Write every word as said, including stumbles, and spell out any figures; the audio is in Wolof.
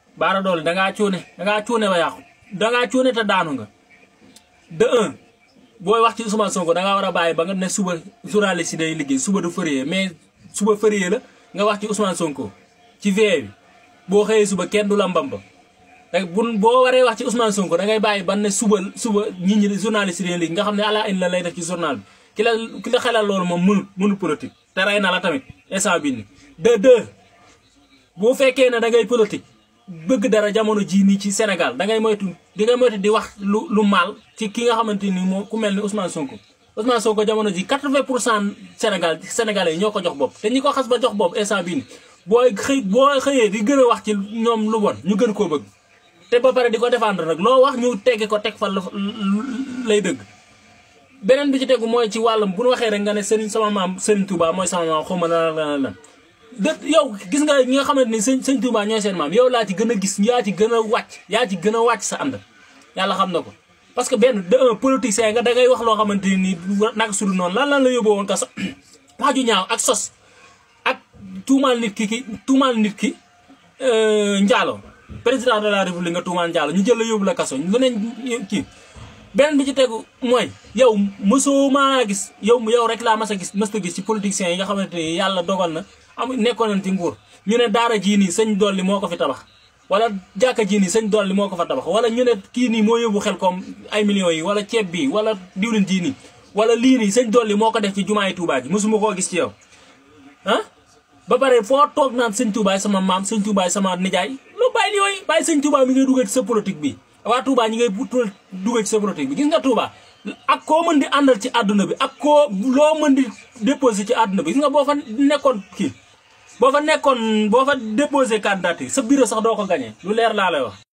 Bara Dolly da ngaa cuune da ngaa cuune ba yàqu da ngaa cuune te daanu nga de un booy wax ci Ousmane Sonko da ngaa war a bàyyi ba nga ne suba journaliste yi day liggéey suba du férié mais suba férié la nga wax ci Ousmane Sonko ci vie bi boo xëyee suba kenn du la mbamba rek bu boo waree wax ci Ousmane Sonko da ngay bàyyi ba ne suba suba nit ñi journaliste yi day liggéey nga xam ne ala in la lay def ci journal bi ki la ki la xelal loolu moom mënu mënu politique te rey na la tamit instant bii nii de deux boo fekkee ne da ngay politique bëgg dara jamono jii nii ci Sénégal da ngay moytu di nga moytu di wax lu lu mal ci ki nga xamante ni moom ku mel ni Ousmane Sonko Ousmane Sonko jamono ji quatre-vingts pour cent Sénégal Sénégalais yi ñoo ko jox bopp te ñi ko xas ba jox bopp instant bii nii booy xëy boo xëyee di gën a wax ci ñoom lu bon ñu gën koo bëgg te ba pare di ko défendre nag loo wax ñu tegge ko teg fa lay dëgg. beneen bi ci tegu mooy ci wàllam bu ñu waxee rek nga ne Serigne sama maam Serigne Touba mooy sama maam xaw ma lan lan lan de yow gis nga ñi nga xamante ni sëñ sëñ Touba ñooy seen maam yow laa ci gën a gis yaa ci gën a wàcc yaa ci gën a wàcc sa ànd yàlla xam na ko. parce que benn de un politicien nga da ngay wax loo xamante ni naka sudu noonu lan lan la yóbboo woon kaso wax ju ñaaw ak sos ak tuumaal nit ki ki tuumaal nit ki njaalo président de la république nga tuumaal njaalo ñu jël la yóbbu la kaso lu ne kii. beneen bi ci tegu mooy yow mësoo maa gis yow yow rek laa mas a gis mës a gis ci politiciens yi nga xamante ni yàlla dogal na am nekkoon nañ ci nguur ñu ne daara jii nii sëñ dolli moo ko fi tabax wala jàkka jii nii sëñ dolli moo ko fa tabax wala ñu ne kii nii moo yóbbu xel comme ay millions yi wala ceeb bi wala diwlin jii nii wala lii nii sëñ dolli moo ko def ci jumaay Touba ji mësuma koo gis ci yow ah ba pare foo toog naan sëñ Touba sama maam sëñ Touba sama nijaay lu bàyyi yooyu bàyyi sëñ Touba mi ngay dugal ci sa politique bi waa Touba ñi ngay dugal ci sa politique bi gis nga Touba ak koo mën di àndal ci àdduna bi ak koo loo mën di déposé ci àdduna bi gis nga boo fa nekkoon kii boo fa nekkoon boo fa déposé candidature sa bureau sax doo ko gagné lu leer laa lay wax.